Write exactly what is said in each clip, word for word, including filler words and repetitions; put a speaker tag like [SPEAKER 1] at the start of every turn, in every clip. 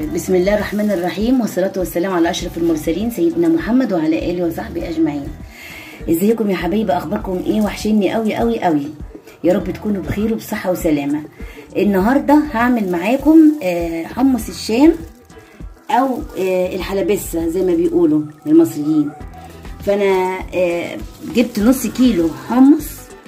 [SPEAKER 1] بسم الله الرحمن الرحيم، والصلاة والسلام على أشرف المرسلين سيدنا محمد وعلى آله وصحبه أجمعين. ازيكم يا حبايبي؟ أخباركم إيه؟ وحشيني قوي قوي قوي، يا رب تكونوا بخير وبصحة وسلامة. النهاردة هعمل معاكم حمص الشام أو الحلبسة زي ما بيقولوا المصريين. فأنا جبت نص كيلو حمص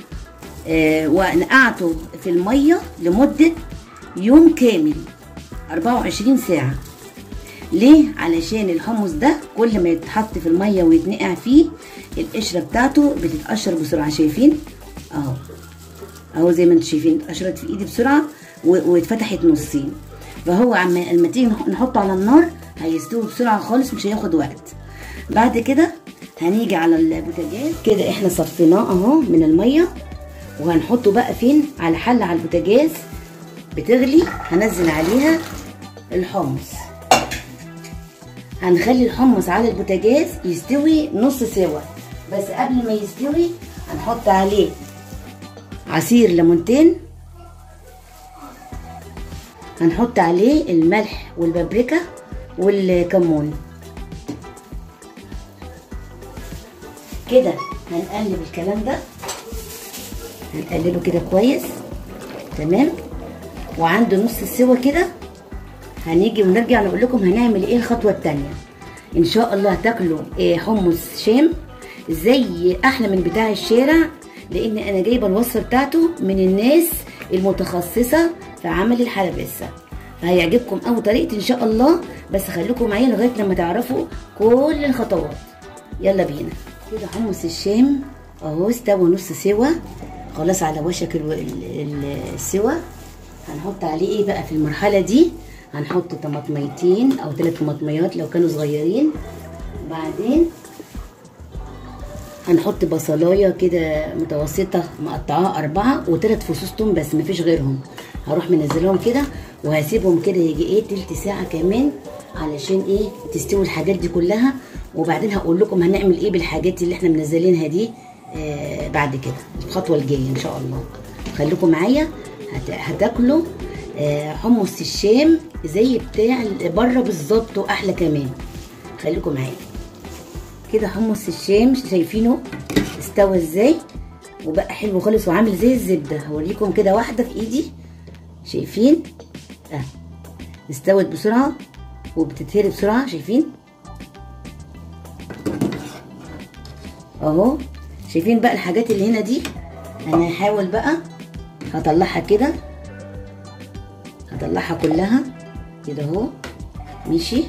[SPEAKER 1] ونقعته في المية لمدة يوم كامل أربعة وعشرين ساعة. ليه؟ علشان الحمص ده كل ما يتحط في المية ويتنقع فيه القشرة بتاعته بتتقشر بسرعة. شايفين اهو اهو زي ما انتم شايفين اتقشرت في ايدي بسرعة واتفتحت نصين. فهو اما تيجي نحطه على النار هيستوي بسرعة خالص، مش هياخد وقت. بعد كده هنيجي على البوتاجاز كده، احنا صفيناه اهو من المية وهنحطه بقى فين؟ على حلة على البوتاجاز بتغلي. هنزل عليها الحمص، هنخلي الحمص على البوتاجاز يستوي نص سوا. بس قبل ما يستوي هنحط عليه عصير ليمونتين، هنحط عليه الملح والبابريكا والكمون كده. هنقلب الكلام ده، هنقلبه كده كويس تمام. وعنده نص السوا كده هنيجي ونرجع نقول لكم هنعمل ايه الخطوه الثانيه. ان شاء الله هتاكلوا إيه حمص شام زي احلى من بتاع الشارع، لان انا جايبه الوصفه بتاعته من الناس المتخصصه في عمل الحلبسه، فهيعجبكم قوي طريقتي ان شاء الله. بس خليكم معايا لغايه لما تعرفوا كل الخطوات. يلا بينا. كده حمص الشام اهو استوى نص سوا خلاص على وشك السوا. هنحط عليه ايه بقى في المرحله دي؟ هنحط طماطميتين او ثلاث طماطميات لو كانوا صغيرين. وبعدين هنحط بصلايه كده متوسطه مقطعاها اربعه وثلاث فصوص توم بس مفيش غيرهم. هروح منزلهم كده وهسيبهم كده يجي ايه تلت ساعه كمان علشان ايه تستوي الحاجات دي كلها. وبعدين هقول لكم هنعمل ايه بالحاجات اللي احنا منزلينها دي آه بعد كده الخطوه الجايه ان شاء الله. خليكم معايا، هتاكلوا آه حمص الشام زي بتاع بره بالظبط واحلى كمان. خليكم معايا كده. حمص الشام شايفينه استوى ازاي وبقى حلو خالص وعامل زي الزبده. هوريكم كده واحده في ايدي، شايفين اه استوت بسرعه وبتتهري بسرعه. شايفين اهو؟ شايفين بقى الحاجات اللي هنا دي؟ انا هحاول بقى هطلعها كده، هطلعها كلها كده اهو. ماشي،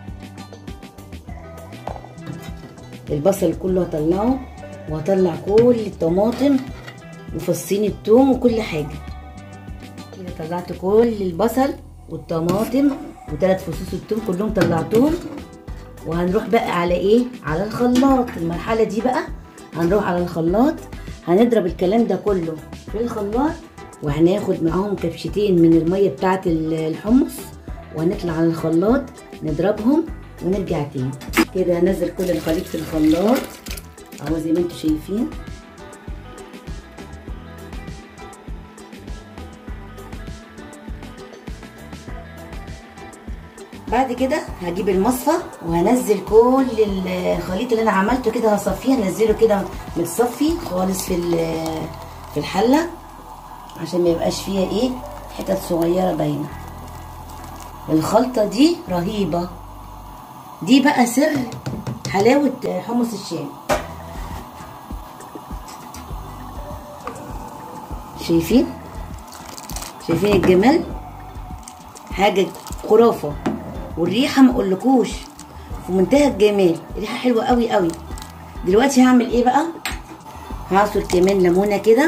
[SPEAKER 1] البصل كله هطلعه وهطلع كل الطماطم وفصين الثوم وكل حاجه كده. طلعت كل البصل والطماطم وثلاث فصوص الثوم كلهم طلعتهم. وهنروح بقى على ايه؟ على الخلاط. المرحله دي بقى هنروح على الخلاط، هنضرب الكلام ده كله في الخلاط وهناخد معاهم كبشتين من الميه بتاعه الحمص وهنطلع على الخلاط نضربهم ونرجع تاني. كده هنزل كل الخليط في الخلاط اهو زي ما انتم شايفين. بعد كده هجيب المصفى وهنزل كل الخليط اللي انا عملته كده، هصفيه هنزله كده متصفي خالص في في الحله عشان ما يبقاش فيها ايه حتت صغيره باينه. الخلطه دي رهيبه، دي بقى سر حلاوه حمص الشام. شايفين شايفين الجمال؟ حاجه خرافه. والريحه ما اقولكوش في منتهى الجمال، ريحه حلوه قوي قوي. دلوقتي هعمل ايه بقى؟ هعصر كمان ليمونه كده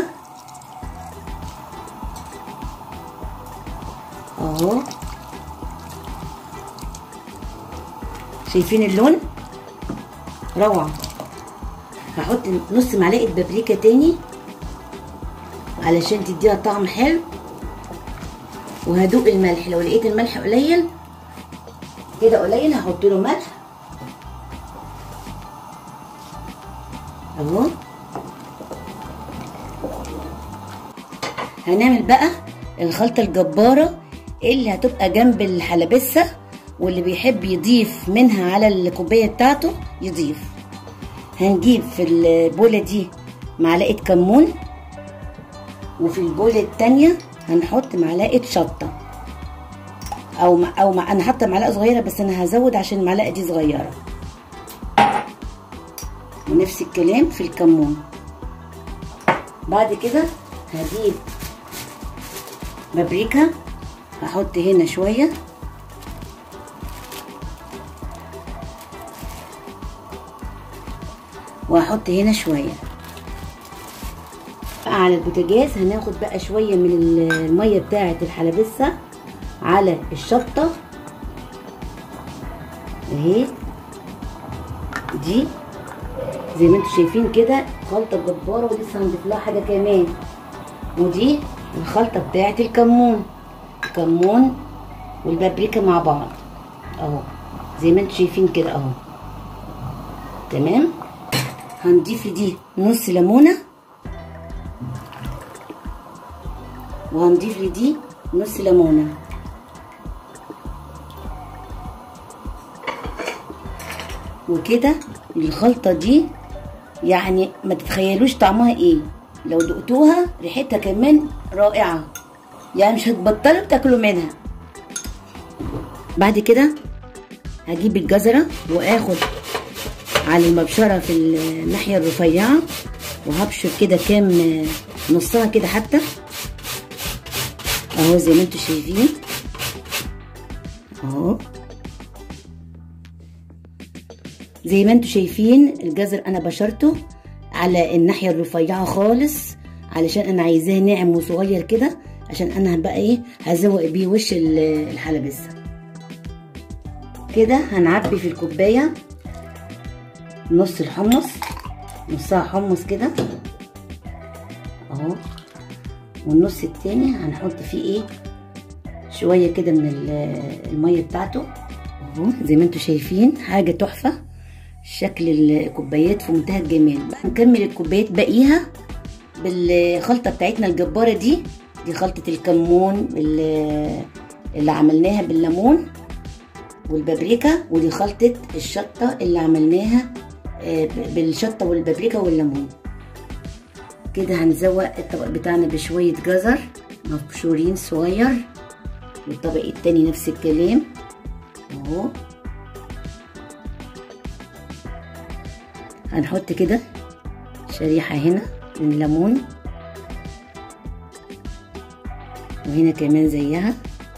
[SPEAKER 1] اهو. شايفين اللون؟ روعه. هحط نص معلقه بابريكا تاني علشان تديها طعم حلو. وهدوق الملح، لو لقيت الملح قليل كده قليل هحط له ملح اهو. هنعمل بقى الخلطه الجباره اللي هتبقى جنب الحلبسه واللي بيحب يضيف منها على الكوبايه بتاعته يضيف. هنجيب في البوله دي معلقه كمون، وفي البوله التانيه هنحط معلقه شطه، او او مع انا حاطه معلقه صغيره بس انا هزود عشان المعلقه دي صغيره. ونفس الكلام في الكمون. بعد كده هجيب بابريكا، هحط هنا شويه، وهحط هنا شويه. على البوتاجاز هناخد بقى شويه من الميه بتاعه الحلبسه على الشطه اهي، دي زي ما انتم شايفين كده خلطه جباره. ولسه هنضيف لها حاجه كمان، ودي الخلطه بتاعه الكمون، الكمون والبابريكا مع بعض اهو زي ما انتم شايفين كده اهو. تمام. هنضيف دي نص ليمونه، وهنضيف لي دي نص ليمونه، وكده الخلطه دي يعني ما تتخيلوش طعمها ايه. لو دقتوها ريحتها كمان رائعه، يعني مش هتبطلوا تاكلوا منها. بعد كده هجيب الجزره واخد على المبشره في الناحيه الرفيعه، وهبشر كده كام نصها كده حتى اهو زي ما انتم شايفين اهو. زي ما انتم شايفين الجزر انا بشرته على الناحيه الرفيعه خالص علشان انا عايزاه ناعم وصغير كده، عشان انا هبقى ايه هزوق بيه وش الحلبسه. كده هنعبي في الكوبايه نص الحمص، نصها حمص كده اهو، والنص التاني هنحط فيه ايه شويه كده من الميه بتاعته اهو زي ما انتم شايفين. حاجه تحفه، شكل الكوبايات في منتهى الجمال. هنكمل الكوبايات باقيها بالخلطه بتاعتنا الجباره دي. دي خلطه الكمون اللي عملناها بالليمون والبابريكا، ودي خلطه الشطه اللي عملناها بالشطه والبابريكا والليمون. كده هنزوق الطبق بتاعنا بشويه جزر مبشورين صغير، والطبق التاني نفس الكلام اهو. هنحط كده شريحه هنا من الليمون، وهنا كمان زيها،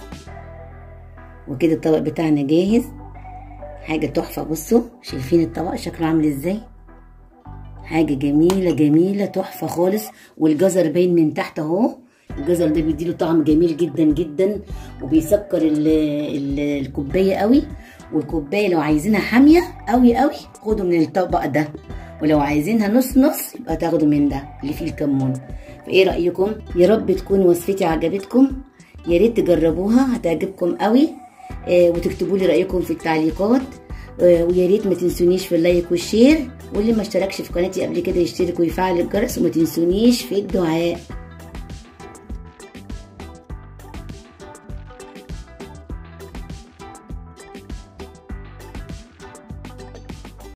[SPEAKER 1] وكده الطبق بتاعنا جاهز. حاجه تحفه. بصوا شايفين الطبق شكله عامل ازاي، حاجه جميله جميله تحفه خالص. والجزر باين من تحت اهو، الجزر ده بيديله طعم جميل جدا جدا، وبيسكر ال ال الكوبايه قوي. والكوبايه لو عايزينها حاميه قوي قوي خدوا من الطبق ده، ولو عايزينها نص نص يبقى تاخدوا من ده اللي فيه الكمون. فايه رايكم؟ يا رب تكون وصفتي عجبتكم، يا ريت تجربوها هتعجبكم قوي. آه وتكتبوا لي رايكم في التعليقات. آه ويا ريت ما تنسونيش في اللايك والشير، واللي ما اشتركش في قناتي قبل كده يشترك ويفعل الجرس، وما تنسونيش في الدعاء.